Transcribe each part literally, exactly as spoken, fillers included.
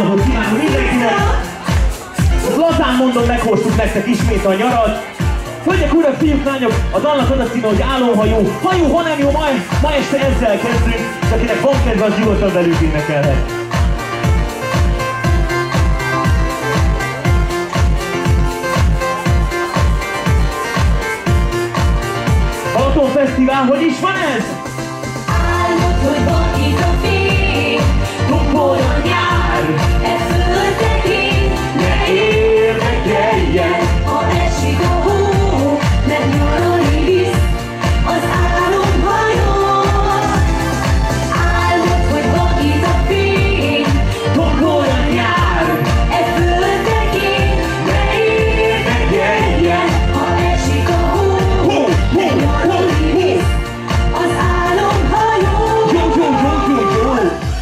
napot kívánok mindenkinek! Lazán mondom, meghoztuk nektek ismét a nyarat. Hölgyek, urak, fiúk, lányok, a dalnak az a címe, hogy álomhajó. Hajó, ha nem jó, ma, ma este ezzel kezdünk, és akinek van kedve, az nyugodtan velük énekelhet. Balaton Fesztivál, hogy is van ez? Álmod, hogy vakít a fény, tombol a nyár, e földekén ne érdekeljen, ha esik a hó, mert nyaralni visz az álomhajó. Álmod, hogy vakít a fény, tombol a nyár, e földekén ne érdekeljen, ha esik a hó, mert nyaralni visz az álomhajó. Jó, jó, jó, jó, jó!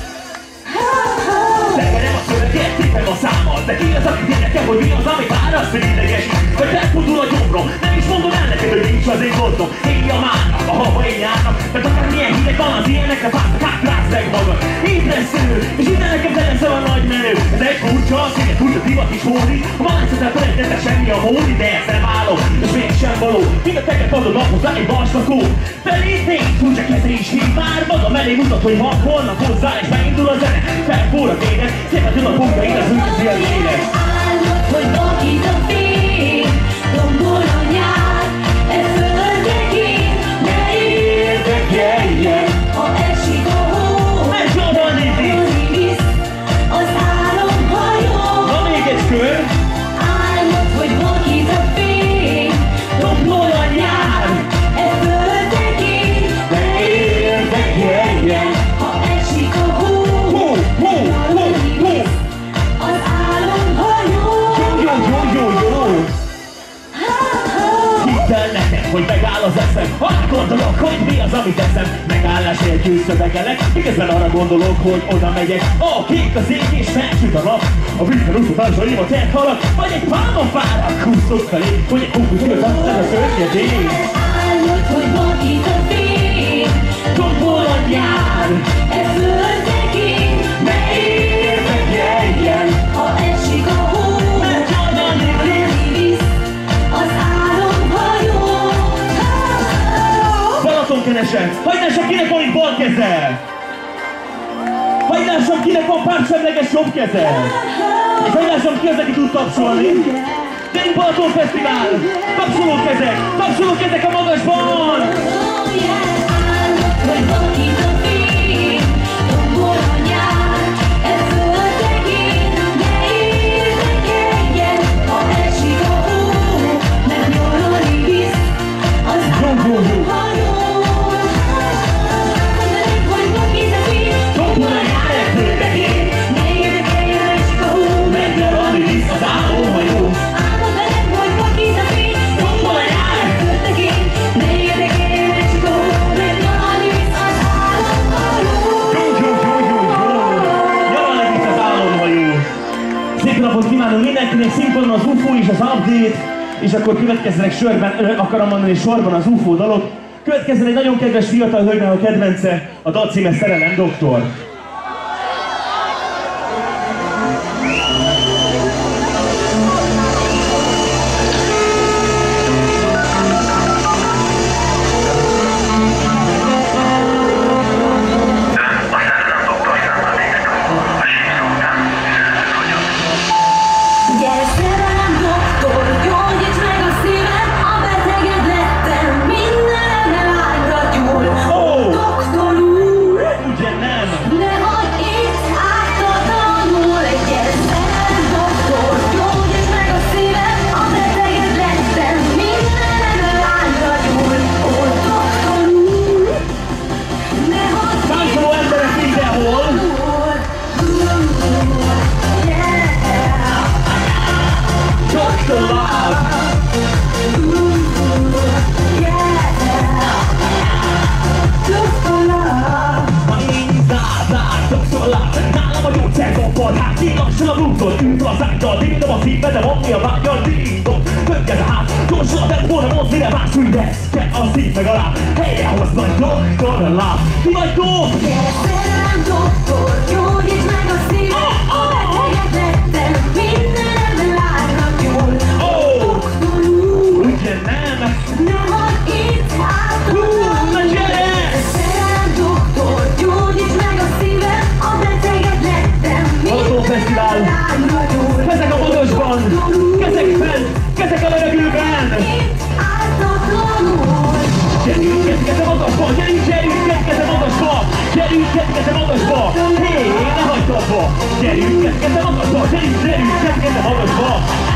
Tekerem a szöveget, tépem a számmal, de ki az, aki énekel, hogy mi az, ami válasz, hogy ideges, vagy felfordul a gyomrom. Nem is mondom el neked, hogy nincs az én gondom. Éjjel márnak, a hava éjjárnak, mert akár milyen hideg van, az ilyenekre fásznak, átrász meg magad. Ébresztő, és innen nekem feleszel a nagy menő. Ez egy furcsa, szépen furcsa divat is hódít. Ha van egyszer felejtettek semmi a módi, de ezt nem állom, és mégsem való. Mind a teget adod naphozzá egy vaslakó. Felét négy, furcsa keze is hív már, maga mellé mutat, hogy van holnap hozzá, és beindul a zene. Felfúr a tények, szépen jön a fogjaid, az ügyezi az élet. Álmod, hogy vakít a fény, tombol a nyár, e földekén ne érdekeljen, ha esik a hó, mert nyaralni visz az álomhajó. Na még egy kör! Álmod, hogy vakít a fény, tombol a nyár, e földekén ne érdekeljen, ha esik a hó, Hó, hó, hó, hó! az álomhajó. Jó, jó, jó, jó, jó! Hidd el nekem, hogy megáll az eszem. Arra gondolok, hogy mi az, amit eszem. Megállás nélkül szövegelek, miközben arra gondolok, hogy oda megyek. A kék az ég és felsüt a nap. A vízben úszó társaim a tett halak, vagy egy pálmafára kúszok felé, hogy egy kukus jött aztán a szörnyedény. Álmod, hogy vakít a fény, tombol a nyár, e földekén ne érdekeljen, ha esik a hó, Mert nyaralni visz az álomhajó. Balatonkenesen, hagyd lássam, kinek van itt bal keze! Hagyd lássam, kinek van pártsemleges jobb keze! És hagyd lássam, ki az, aki tud tapsolni! Gyerünk Balaton Fesztivál! Tapsoló kezek! Tapsoló kezek a magasban! Álmod, hogy vakít a fény, tombol a nyár, e földekén ne érdekeljen, ha esik a hó, mert nyaralni visz az álomhajó. Mondanék, hogy vakít a fény, tombol a nyár, e földekén ne érdekeljen, ha esik a hó, mert nyaralni visz az álomhajó. Mondanék, hogy vakít a fény, tombol a nyár, e földekén ne érdekeljen, ha esik a hó, mert nyaralni visz az álomhajó. Jó, jó, jó, jó, jó! Nyaralni visz az álomhajó! Szép napot kívánok mindenkinek, színpadon az ufó és az update, és akkor következzenek sorban, ö, akarom mondani sorban az ufó dalok. Következzen egy nagyon kedves fiatal hölgynek a kedvence, a dal címe Szerelem doktor. Gyere, szerelem doktor, gyógyíts meg a szívem, a beteged lettem, minden lányra gyúl. Ó! Doktor úr, Ugye nem? ne hagyd itt ártatlanul. Gyere, szerelem doktor, gyógyíts meg a szívem, a beteged lettem, minden lányra gyúl. Ó, doktor úr, ne hagyd itt Táncoló emberek mindenhol! Doctor Love! Ma én zár, Doctor Love! Nálam a gyógyszerdombor, hát illassul a blúzod, ült az ágyal, dídom a szívbe, van mi a vágyal, dídom. Pökkez a ház, gyorsul a tempóra, mozd mire vársz, hogy lesz, kell a szív meg alá. Helyre hoz nagy Doctor Love! Ti vagy gót! Gyere, szerelem doktor, gyógyíts meg a szívem, a beteged Gyerünk, kezd a magasba! Hé, ne hagyd abba! Gyerünk, kezd a magasba! Gyerünk, gyerünk, kezd a magasba!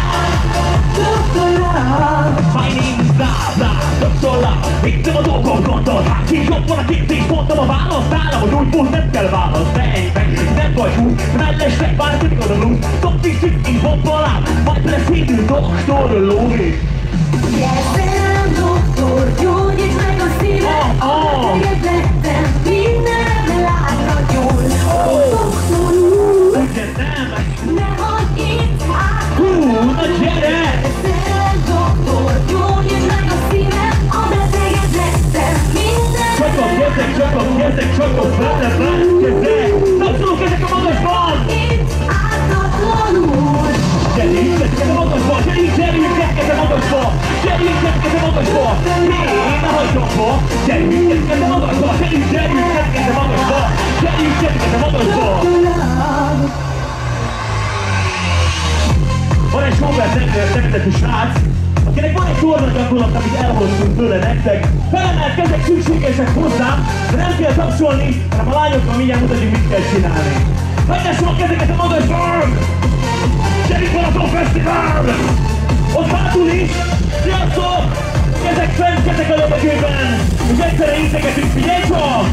My name is Bla, doktorlá, hittem a dolgom gondol. Hát ki jobb van a kérdés, mondtam a választ nálam, hogy úgy volt, nem kell választ. Ne ejj meg, nem vagy hú, mellesleg már tudik oda lúz. Dobd is itt, így hoppa majd lesz hívő doktor lóvé. Gyertelem doktor, gyógyíts meg a szívem, a beteged lettem, minden világra gyúl. Doktor úr, ugye nem? ne hagyd itt át. Hú, na gyere! Gyertelem doktor, gyógyíts meg a szívem, a beteged lettem, minden Csak a kezek, csak a kezek, csak a bele, bele, kezek! Tapsoló kezek a magasban! itt ártatlanul. Gyerünk, kezd a magasba! Gyerünk, gyerünk, kezd a magasba! Gyerünk, kezd a magasba! Hé, ne hagyd abba! Gyerünk, kezd a magasba! Gyerünk, gyerünk, kezd a magasba! Gyerünk, kezd a magasba! Van egy Robert nevezetű srác, akinek van egy tornagyakorlat, amit elhoztunk tőle nektek. Felemelt kezek szükségesek hozzám, de nem kell tapsolni, hanem a lányokkal mindjárt mutatjuk, mit kell csinálni. Hagyjásom a kezeket a magasban! Gyerünk Balaton Fesztivál! Ott hátul is! Sziasztok! Kezek fent, kezek a levegőben! És egyszerre integetünk, figyelj csak!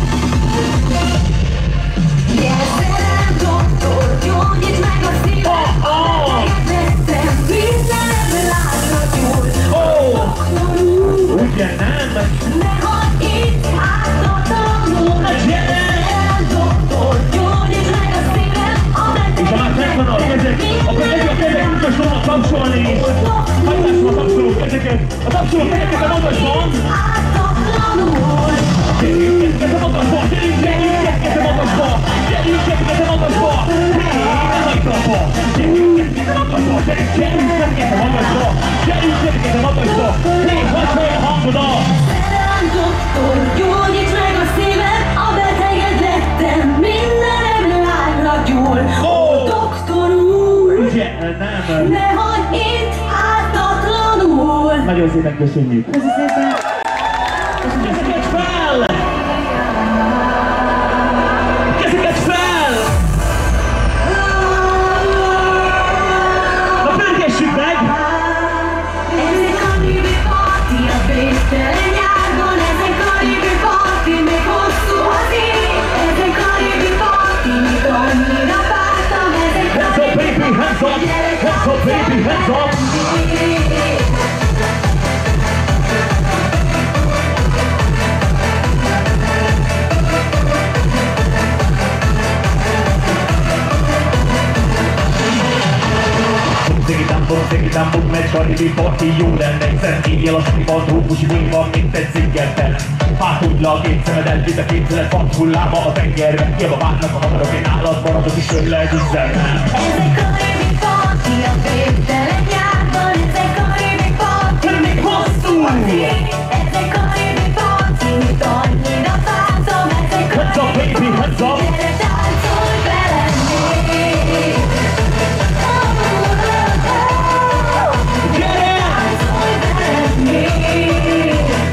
Gyertelem doktor, gyógyíts meg a szívem, a beteged lettem, minden világra gyúl. Doktor úr, Ugye nem? ne hagyd itt ártatlanul. Gyertelem doktor, gyógyíts meg a szívem, a És ha már beteged megvan a kezek, akkor legyen a kezek, úgy tudnak tapsolni is! Hagyjásom a tapsoló kezeket! A tapsoló kezeket a magasban! ártatlanul. Gyerünk, kezd a magasba! Gyerünk, gyerünk, kezd a magasba! Gyerünk, kezd a magasba! Hé, ne hagyd abba! Gyerünk, kezd a magasba! Gyerünk, gyerünk, kezd a magasba! Gyerünk, kezd a magasba! Hé, hagyd fel a hangodat! Gyertelem doktor, gyógyíts meg a szívem, a beteged lettem, minden világra gyúl. Ó, doktor úr, Ugye nem? ne hagyd itt ártatlanul. Nagyon szépen köszönjük! Köszönöm szépen. Kezeket fel! Kezeket fel! Na pörgessük meg! Ez egy karibi parti a végtelen nyárban, ez egy karibi parti, még hosszú az év. Ez egy karibi parti, mit annyira vártam, ez egy Hands up, baby, hands up! Hands up, baby, hands up! Szépen buk megy karibi parti, jó lenne egyszer éjjel a suliban, trópusi buli van, mint egy szingerben. Hátul le a két szemed, elvitt a képzelet, van hulláma a tengerben. Hiába várnak a hadarok, én állat maradok is öllel üzennem. Ez egy karibi parti a végtelen nyárban, ez egy karibi parti, még hosszú az év. Ez egy karibi parti, mit annyira vártam, ez egy Hands up, baby, hands up! gyere táncolj velem még. Gyere! Táncolj velem még.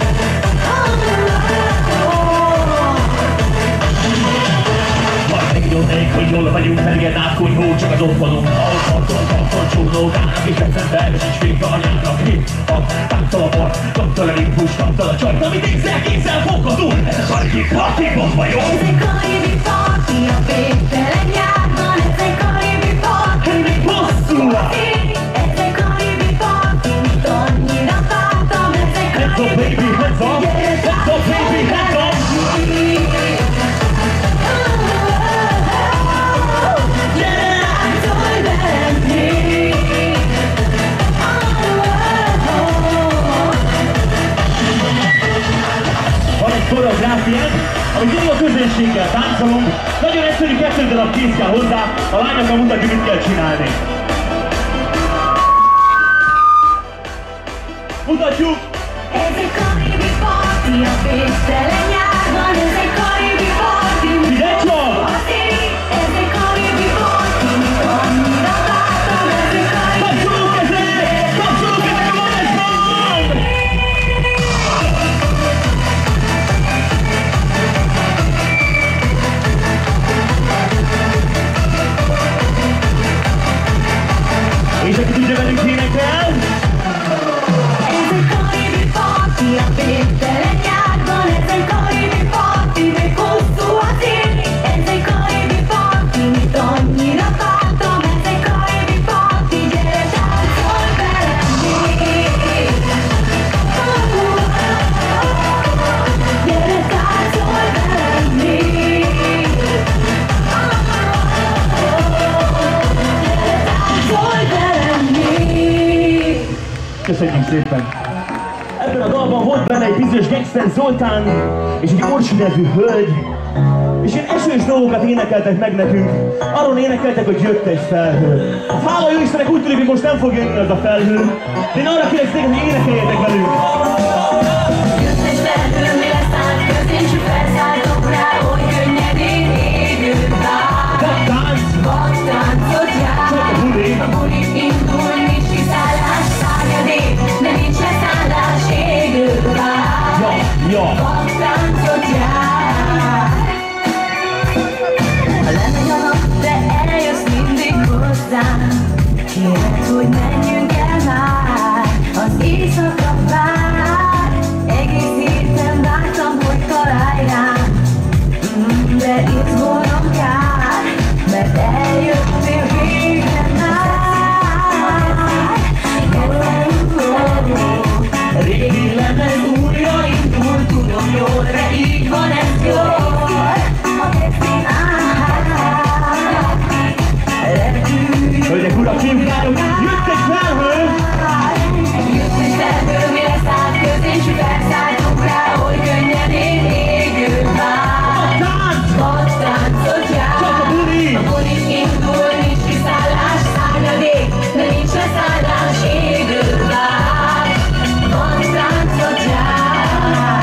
Megnyomnék, hogy jól vagyunk, melegen átkunyhó, csak az otthonunk. Ahol tartol, tartol, csónógának, és eszembe, és is vége anyának. Hip, a táncol a bort, kaptal a rimpus, kaptal a csajt, amit észre kézzel fogadunk. Ez a karibi parti, bomba jó! Ez egy karibi parti a végtelen nyárban, ez egy karibi parti, még hosszú az év. Ez egy karibi parti, mit annyira vártam, ez egy Hands up, baby, hands up! Hands up, baby, hands up! Táncolj velem még. Van egy koreográfiánk, amit mindig a közönséggel táncolunk. Nagyon egyszerű, kettő darab kéz kell hozzá, a lányokkal mutatjuk, mit kell csinálni. Mutatjuk! Ez egy karibi parti a végtelen nyárban, ez egy karibi parti, Figyelj csak! az év. Ez egy karibi parti, mit annyira vártam, ez egy karibi Kapcsoló kezek! Kapcsoló kezek a magasban! Köszönjük szépen! Ebben a dalban volt benne egy bizonyos Gangster Zoltán és egy Orsi nevű hölgy, és ilyen esős dolgokat énekeltek meg nekünk. Arról énekeltek, hogy jött egy felhő. Hála jó Istennek, úgy tűnik, hogy most nem fog jönni az a felhő, de én arra kérek téged, hogy énekeljetek velünk. Jött egy felhő, mi lesz át közén, s felszálltok rá, hogy könnyedén égő vár. Vaktánc! Vaktáncot jár. Csak a buli! A buli indul, nincs kiszállás, szárnyadék, de nincs leszállás, égő vár. Ja, ja! Vaktáncot jár. Ha lemegy a nap, de eljössz mindig hozzám. Kérlek, hogy menjünk el már, az éjszaka vár. Egész héten vártam, hogy találj rám, mm, de izgulnom kár, mert eljöttél végre már. Régi lemez újra indul, tudom jól, de így van ez jól. Hölgyek, urak, fiúkányok, jött egy felhő! Jött egy felhő, mi lesz át közén, s felszálltunk rá, hogy könnyedén égő vár. Tánc! Vaktáncot jár. Csak a buli! A buli indul, nincs kiszállás, szárnyadék, de nincs leszállás, égő vár. Vaktáncot jár.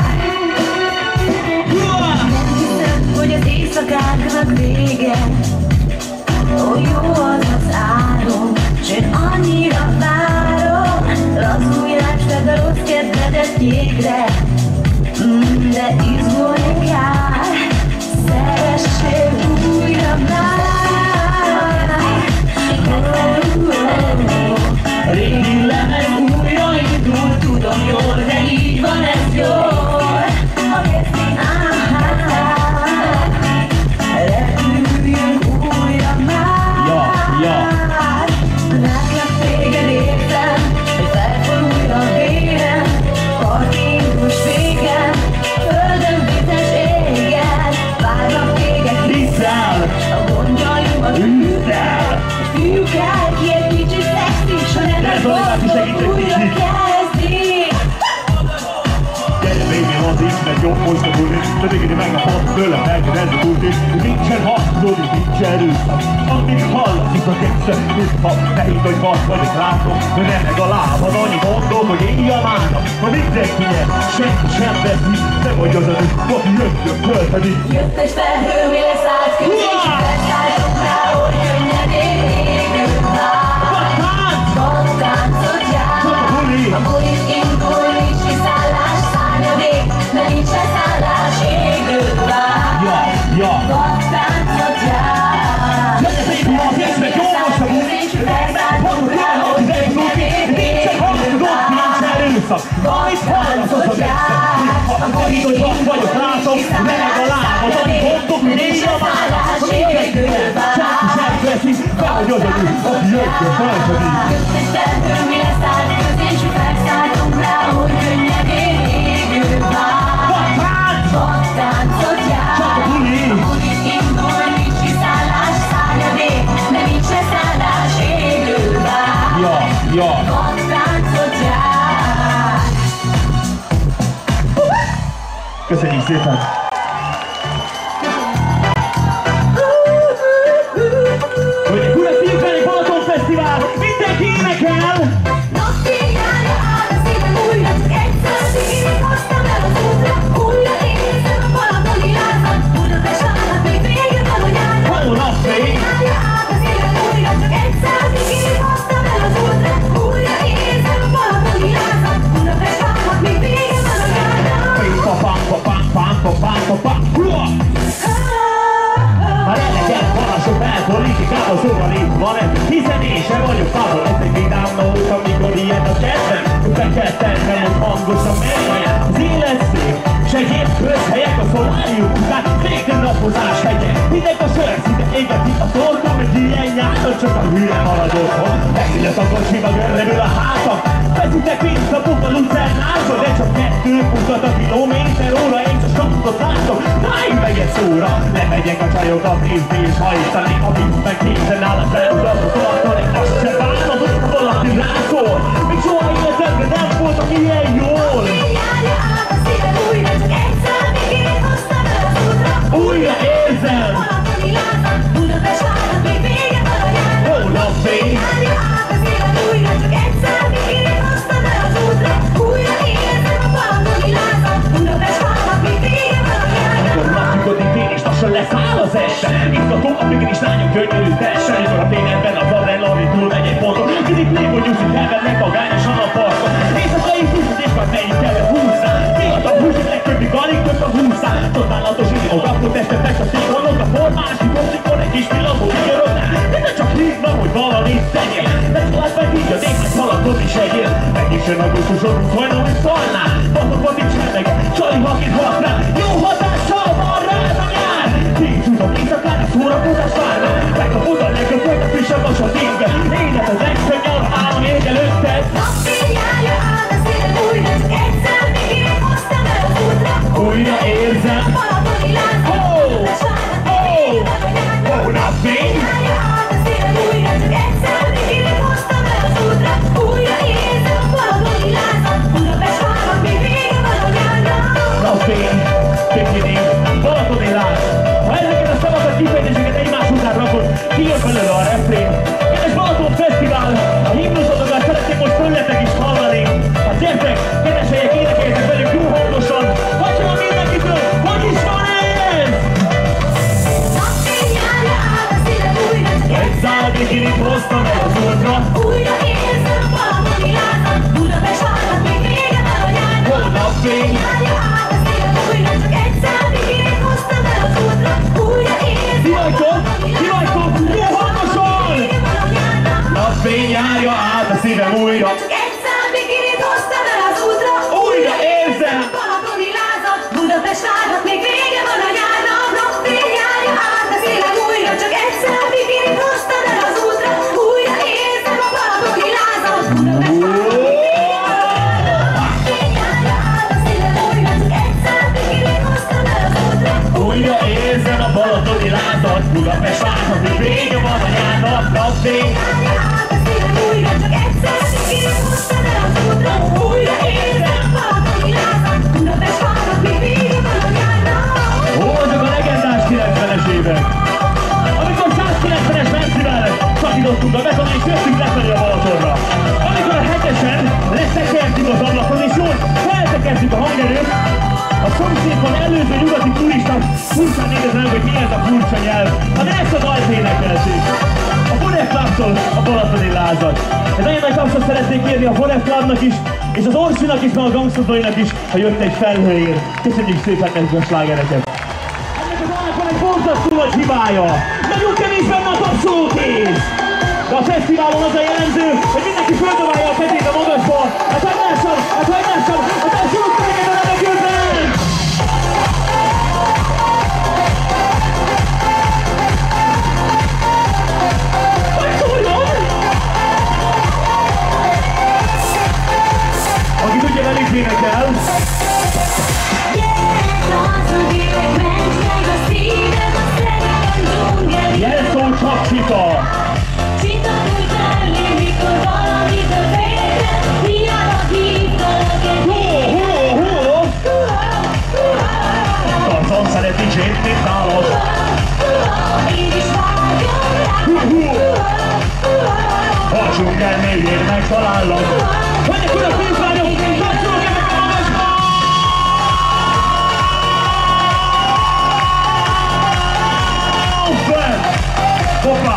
Nem hiszem, hogy az éjszakáknak vége. Ó, jó az az álom, s én annyira várom. Lazulj, rácsd a rossz kedvedet jégre, mm, de izgulni kár. Szeressél újra már. Régi lemez újra indul, tudom jól, de így van ez jól. Repüljünk újra már. Ja, ja. Látlak téged értem, hogy felforulj a vérem. Partingus végem, földön vizes égen. Várnak téged hiszel, a gondjaimat űzel. És fiúk el ki egy kicsit szexi, s ha nem akarod újra kezdi. Gyere végén az is, mert jobb most a buli, de végén meg a pont tőle megkérdezi úti, hogy nincsen használni, nincs erőszak. Amíg hallatszik a kekszer, mintha ne hidd, hogy vad vagyok látom, de nem meg a lábad, annyi mondom, hogy éjjel márnak. Ha mindenki nyer, senki sem veszi, te vagy az előtt, aki jöttök költeni. Jött egy felhő, mi lesz át közén, s felszálltunk rá, hogy könnyedén égő vár. Vaktánc! Vaktáncot jár. Csak a buli! A buli indul, nincs kiszállás, szárnyadék, de nincs leszállás, égő vár. Ja, ja! Vaktáncot jár. Gyere baby, az észnek jó most a buli! Pont jár, hogy könnyedén nincsen használod, nincs erőszak. Amit hallasz, az a kekszer, mintha ne hidd, hogy vad vagyok látom, de meg a lábad, annyi mondom, hogy éjjel márnak. Ha mindenki nyer, senki sem veszi, te vagy az előtt, aki jöttök költeni. Jött egy felhő, mi lesz át közén, s felszálltunk rá, hogy könnyedén égő vár. Vaktánc! Vaktáncot jár. Csak a buli! A buli indul, nincs kiszállás, szárnyadék, de nincs leszállás, égő vár. Ja, ja! Vaktáncot jár. Köszönjük szépen! Hölgyek, urak, fiúk, Balaton Fesztivál! Mindenki énekel! Napfényára áll a szívem újra, csak egyszer szívét hoztam el az útra. Újra érzem a balatoni lázat, Budapest annak még vége van, hogy állnak. Halló, napfény! Napfényára áll a szívem újra, csak egyszer szívét hoztam el az útra. Újra érzem a balatoni lázat, Budapest annak még vége van, hogy állnak. Pa-pam, pa-pam, pam, pa-pam, pa-pam, hua! Már eleget van a sok belpolitikában, szóval itt van ez, hiszen én sem vagyok távol, ez egy vidám nót, amikor ilyen a kedvem, be kell tennem, hogy hangosan megvajon. Az élet szép, s egyéb közhelyek, a szolárium után, végre napozás hegyek. Hideg a sör, szinte égeti a torkom, egy ilyen nyáron csak a hülye marad otthon. Megillet a kocsiba, görrebül a házam, veszitek vissza, buk a lucernázon, de csak kettő mutat a kilométer óra, én csak sokat látom, náig meg egy szóra. Lemegyek a csajokat nézni és hajtani, a vízben készen áll a feladatot, akkor én azt sem bánom, valaki rászól. Még soha életedben nem voltak ilyen jól. Járja át a szívem újra, csak egyszer még én hoztam el az útra. Újra érzem. Balatoni lázad, Budapest várnak, még vége van a nyárnak. Hónapfény. Járja át a szívem újra, csak egyszer még én hoztam el az útra. Újra érzem a balatoni lázad, Budapest várnak, még vége van a nyárnak. Akkor napjukodik én is lassan leszáll az este. Izgatom, a is lányok gyönyörű tessen. Mikor a fényedben a vadrella, ami túlmegy egy ponton. Kicsit lévő nyugszik, elvennek magányosan a parkon. Éjszakai húzod, és már melyik kellett húzzál. Fiatal húzod, legtöbbi alig több a húzzál. Csodálatos idő, akkor tested meg a székonok. A formás, mikor egy kis pillanatot vigyorodnál. Minden csak hívna, hogy valamit tegyél. De tovább meg így a német halakot is egyél. Meg is jön augusztuson, húsz hajnal, hogy szalnál. Batokban nincs remeg, csali hakit hat rá. Jó hatással van rád a nyár. Nincs tudom, éjszakára szórakozás várna. Megkapod a legjobb, hogy a frissebb a satinke. Élet az legszönnyabb állam ég előtted. Napfény járja át a szívem újra, csak egyszer még én hoztam el az útra. Újra érzem. Balatoni lázad, Budapest várnak, még vége van a nyárnak. Hónapfény. Járja át a szívem újra, csak egyszer még én hoztam el az útra. Újra érzem a balatoni lázad, Budapest várnak, még vége van a nyárnak. Napfény, bikini, balatoni láz. Ha ezeket a szavakat kifejezéseket egymás után rakod, kijön belőle a refrén. Kedves Balaton Fesztivál, a himnuszotokat szeretnék most tőletek is hallani. Hát gyertek, kedveseljek, énekeljetek velük jó hangosan. Hagyjon mindenkitől, hogy is van ez? Napfény járja át a szívem újra, csak Egy szál bikinit hoztam el az útra. újra érzem a balatoni lázad, Budapest várnak, még vége van a nyárnak. Hónapfény. Járja át a szívem újra, csak egyszer még én hoztam el az útra. Újra érzem Ti a vagytok, balatoni ti vagytok, jó hangosan! vége van a nyárnak. Napfény járja át a szívem újra. Csak egyszer még én hoztam el az útra. Újra érzem. Balatoni lázad, Budapest várnak, még vége van a nyárnak. Napfény járja át a szívem újra, csak egyszer még én hoztam el az útra. Újra érzem a balatoni lázad, Budapest várnak, még vége van a nyárnak. Napfény járja át a szívem újra, csak egyszer még én hoztam el az útra. Újra érzem a balatoni lázat, Budapest várnak, még vége van a nyárnak. Napfény. Járja át a szívem újra, csak egyszer még én hoztam el az útra. Újra érzem a balatoni lázad, Budapest várnak, még vége van a nyárnak. Voltak a legendás kilencvenes évek, amikor százkilencvenes messzivel szakítottunk a beton és jöttünk lefelé a Balatonra. Amikor a hetesen leszekertük az ablakon és jól feltekertük a hangerőt, a szomszédban előző nyugati turisták furcsán nézett, hogy mi ez a furcsa nyelv. Hát ezt a dalt énekelték. A Bonnet Clubtól a balatoni lázad. Ez nagyon nagy tapsot szeretnék kérni a Bonnet Clubnak is, és az Orsinak is, meg a Gangsterdainak is, ha jött egy felhőért. Köszönjük szépen nekik a slágereket. Ennek a dalnak van egy borzasztó nagy hibája. Nagyon kevés benne a tapsolókész. De a fesztiválon az a jellemző, hogy mindenki földobálja a kezét a magasba. Hát hagynássam, hát hagynássam, a tapsolókészeket a levegőben! Aki tudja, velük énekel. Jelszó csak csita. Csita úgy lenni, mikor valami történt, hiába hívtalak egy Hú, hú, hú! Tarcon szereti zsét, mint nálat. Én is vágyom rá. Hú, hú! A dzsungel mélyén megtalállak. Menjek ura pénzványok, tartsolok ezek a magasba! Hoppá!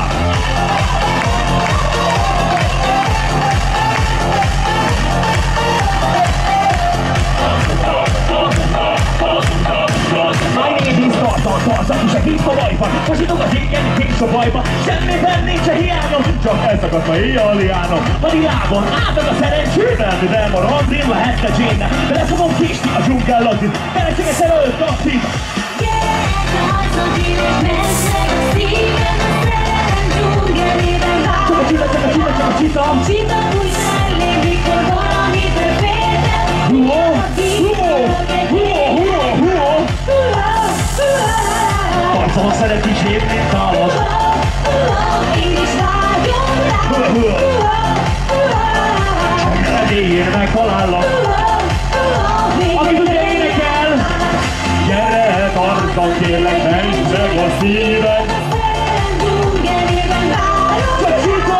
My name is Tartan, Tarzan, és a hív a bajban. Hasítok az égen, kés a bajban. Semmiben nincs a hiányom, csak elszakadt ma éjjel a liánom. A világon átad a szerencsével, de elmarad, én lehetne Jane-nek. De lesz fogom késni a dzsungellatit, keresek egyszer ölt napit. Csak a csita, csak a csita, csak a csita. Csita úgy lenni, mikor valami történt, Huó, huó, huó, huó, huó. Tarcon szereti zsét, mint nálat. Én is vágyom rá. Huó, huó. végén megtalállak. Akit ugye énekel, gyere, tartsam kérlek, menj meg a szíved. Csak csita!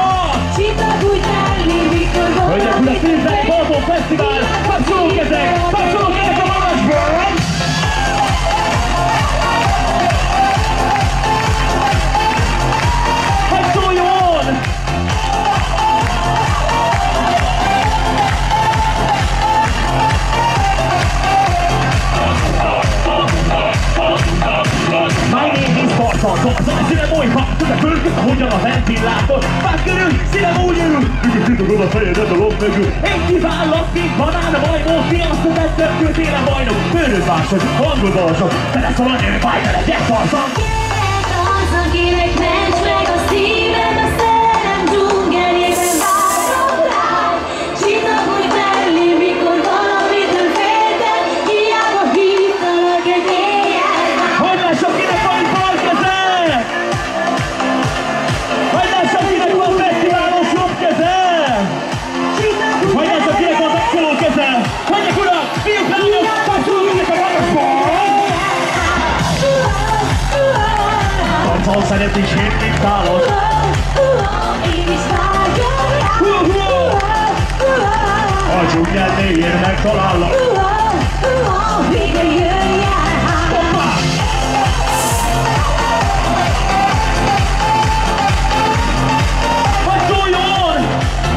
Hölgyek, urak, nézzek, Balaton Fesztivál, kapcsolók ezek, kapcsolók ezek a magasban! Hogy szóljon! My name is Tartan, Tarzan, szívem oly hat, de fölköt, ahogyan a ventilátor. Fát körül, szívem úgy örül, ügyök titokod a fejedet a lomb mögül. Én kiválok, mint banán a bajból, fiasztod egy többkül télen bajnok. Főnőd másod, hangod alsok, te lesz a lanyőr, fáj vele, gyere Tarzan! Gyere Tarzan, kérlek, ments meg a szívem, a szerelem dzsungeljében várok rád. Csitagolj mellé, mikor valamitől féltem, hiába hívtalak egy éjjel. Hogy lássam, kinek van itt bal keze? Hogy lássam, kinek van fesztiválos jobb keze? Hogy lássam, kinek van tapsoló keze? Hölgyek, urak, fiúk, lányok, tapsolók ezek a magasban! Tartalom szeretni sértni tálos. Én is vágyom rá. A dzsungel mélyén megtalállak. Végre jöjjel hát. Hoppá! Hogy szóljon!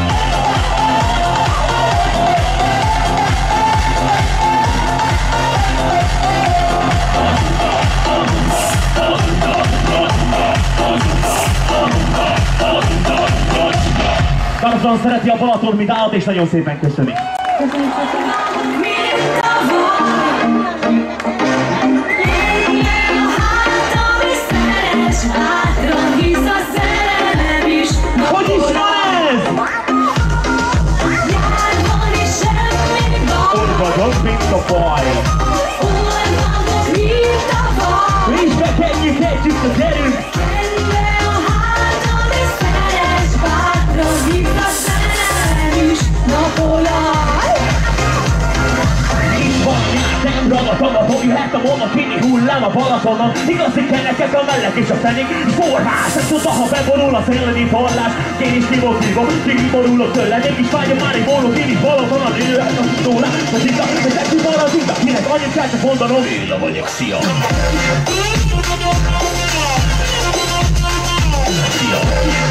Tarzan szereti a Balaton, mint állat, és nagyon szépen köszönik. Köszönjük szépen. Mint a van, legyél a hátam, és szeress bátran, hisz a szerelem is Hogy is van ez? járban, és semmi baj. Ott vagyok, mint a faj. Olvadok, mint a van. És bekenjük együtt az erőt. Gyere a hátam, és szeress bátran, hisz a szerelem is napolaj. Nincs van, nem ragadom a fogi, hetem a kini hullám a Balatonon. Igazi kenekek a mellek és a fenék, forrás, ezt tudta, ha beborul a szélni torlás. Én is kimotívom, kiborulok tőle, mégis vágyom már egy bóló, én is Balaton, a nőhet a tólá. Az igaz, hogy ezt van az igaz, kinek annyit kell csak mondanom. Béla vagyok, szia! Szia!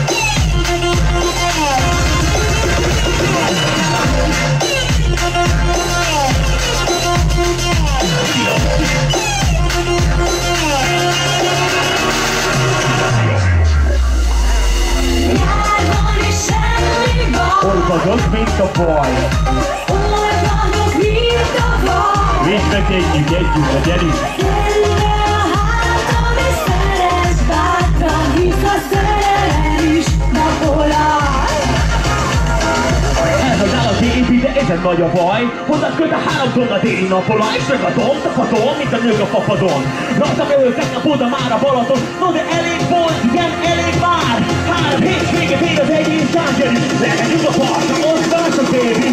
Járban, és semmi baj. Olvadok, mint a baj. Olvadok, mint a van. És bekenjük együtt a gyerünk. Gyere a hátam, és szeress bátran, hisz a szerelem is napolaj. Elhagyál a gép ide, ezen nagy a baj. Hozzád köt a három tonna déli napolva, és meg a dom, takatom, mint a nők a fapadon. Rajtam őket a Buda már a Balaton, no de elég volt, igen, elég már. Három hét véget ér az egész tárgyalni. Lehetjük a partra, ott más a baby.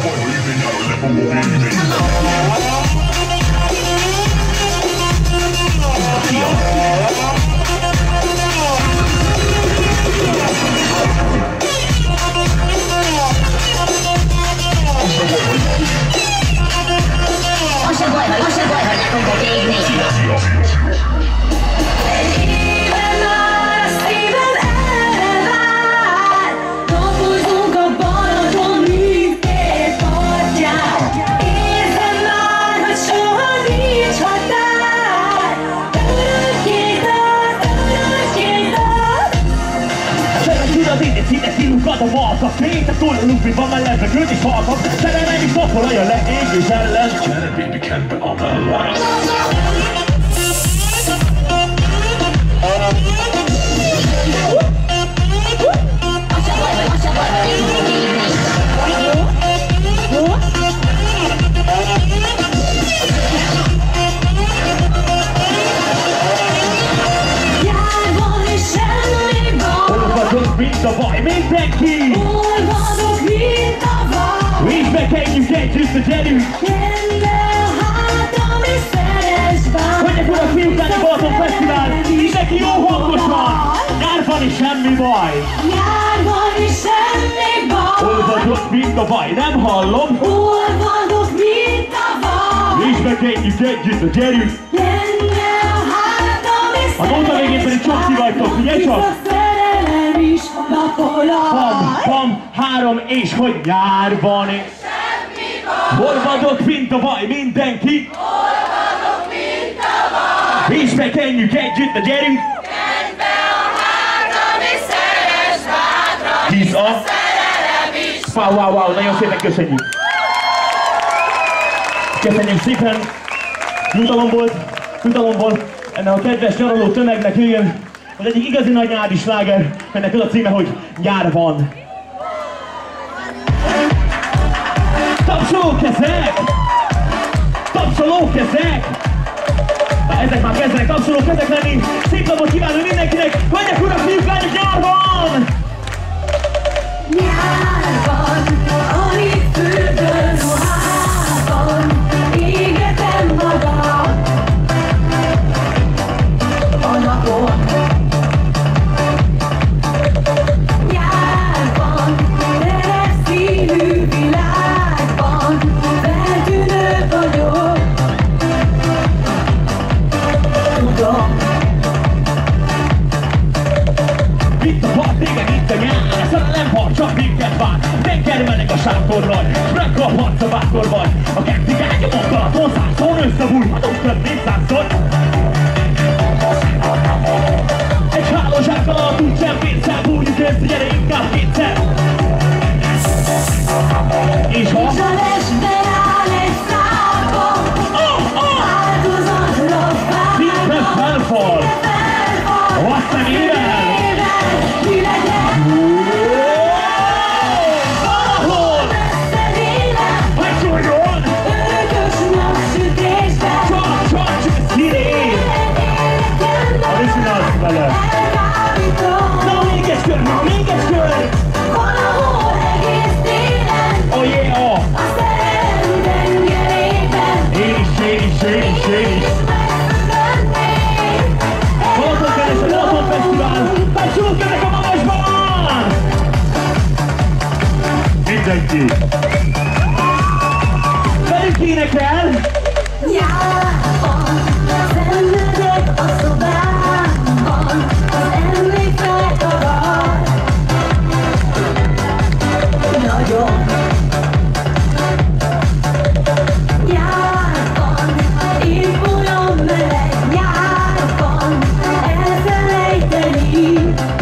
Az se baj, az se baj, hogy nem fogok égni. Éven már a szívem erre vár. Napozunk a Balaton mindkét partján. Érzem már, hogy soha nincs határ. Örökké tart, örökké tart. Szeretjük az én színes színunkat a valkat. Péntek túl a lufiban, már levegőt is halkap. Szerelem is napolaj a legégés ellen. Gyere, baby, kedve a mellett. Az se baj, az se baj, hogy nem fogok égni. Járban, és semmi baj. Olvadok, mint a baj, mindenki! Olvadok, mint a van. Így Énekeljük együtt, a gyerünk! Hogy akkor a Fiúkáni Balaton Fesztivál, mindenki jó hangosan! Nyár van és semmi baj! Nyár van és semmi baj! Olvadok, mint a baj, nem hallom! Olvadok, mint a baj! Énekeljük együtt, a gyerünk! Lenne a hátam és A nóta végén pedig csokti vagytok, figyelj csak! a szerelem is napolaj! Pam, pam, három, és hogy nyár van és Semmi baj! olvadok, mint a baj, mindenki! Olvadok, mint a baj! És megkenjük együtt, a gyerünk! Menj be a hátam és szeres bátran, Hisz a... szerelem is! Wow, wow, wow, nagyon szépen köszönjük! Köszönjük szépen! Jutalom volt, jutalom volt ennek a kedves nyaraló tömegnek jöjjön, hogy egyik igazi nagy nyári sláger, ennek az a címe, hogy Nyár van. Tapsolókezek! Tapsolókezek! Na, ezek már kezdenek tapsolókezek lenni. Szép napot kívánunk mindenkinek! Hölgyek, urak, fiúk, lányok, nyár van! Nyár van, alig fürdő ruhában, égetem magam a napon. Nyár van, merev színű világban, feltűnő vagyok, tudom. Itt a part, téged itt a nyár, a szerelem part csak minket vár. Tenger meleg a sátorral, s megkaphatsz a bátorban. A kenti ágyamon Balaton százszor összebújhatunk több mint százszor. Egy hálózsák alatt úgy sem pénzzel bújjuk össze, gyere inkább kétszer. És ha... És a lesben áll egy szápa, Oh, oh! áldozatra vár. Szinte felfal! Azt a nével! Mi legyen? Valahol! Összevéve, Hogy szóljon! örökös napsütésben, Csak, csak, csak színén! Mit csinálsz vele? elkábítom. Na még egy kör, na még egy kör! Valahol egész télen, Oh yeah, oh! a szerelem tengerében, Én is, én is, én is, én is! megfürödnék. Balaton Keres, a Balaton Fesztivál! Tapsolók ennek a magasban! Mindenki! Velünk énekel! Nyárban szenvedek a szobámban, az emlék felkavart. Nagyon. Nyárban én folyam meleg, nyárban elfelejteni.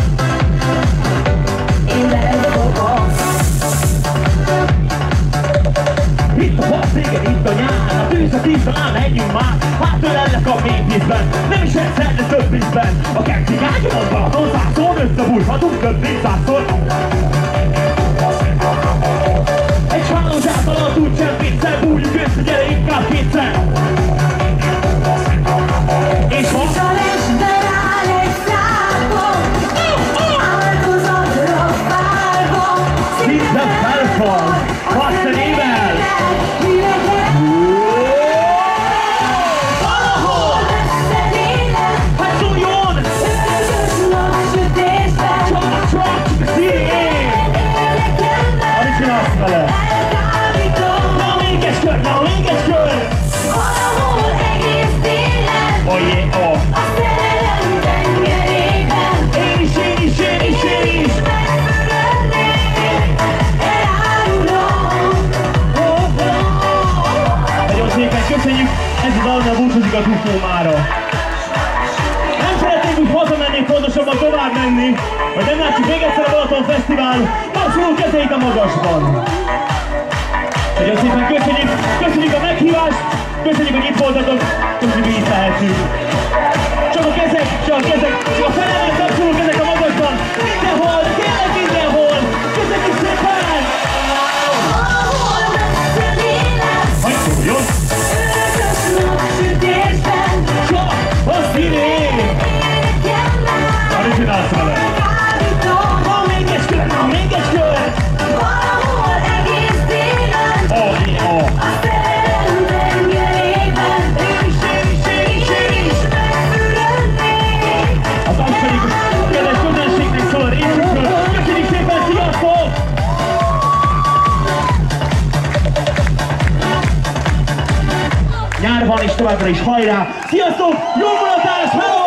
Én lefogom. Itt a part, téged itt a nyár! A tűz a tíz, talán menjünk már! Hát ölellek a mély vízben, nem is egyszer, de több ízben! A kenti ágyamon Balaton százszor összebújhatunk több mint százszor! Egy hálózsák alatt úgy sem pénzzel bújjuk össze, gyere inkább kétszer! És ha... És a lesben áll egy szápa, áldozatra várva. Szinte felfal! Azt a nével! Mi legyen? Valahol! Összevéve, Hát szóljon! örökös napsütésben, Csak, csak, színén! Amit csinálsz vele? elkábítom. Na még egy kör, na még egy kör! Valahol egész télen, Oh yeah, oh! a szerelem tengerében, Én is, én is, én is, én is! megfürödnék, elárulom. Nagyon szépen köszönjük, ez a dalnál búcsúzik a Tufómára. Nem szeretnénk úgy hazamenni, pontosabban tovább menni, hogy nem látjuk még egyszer a Balaton Fesztivál, tapsolunk kezeit a magasban. Nagyon szépen köszönjük, köszönjük a meghívást, köszönjük, hogy itt voltatok, köszönjük, hogy itt lehetünk. Csak a kezek, csak a kezek, csak a felelően tapsolunk ezek a magasban, mindenhol, de tényleg mindenhol, köszönjük szépen! Valahol összevéve, Hogy szóljon? örökös napsütésben, Csak a színén! Amit csinálsz vele? Na még egy kör, na még egy kör! valahol egész télen, Oh, van, és továbbra is hajrá! Sziasztok! Jó mulatás!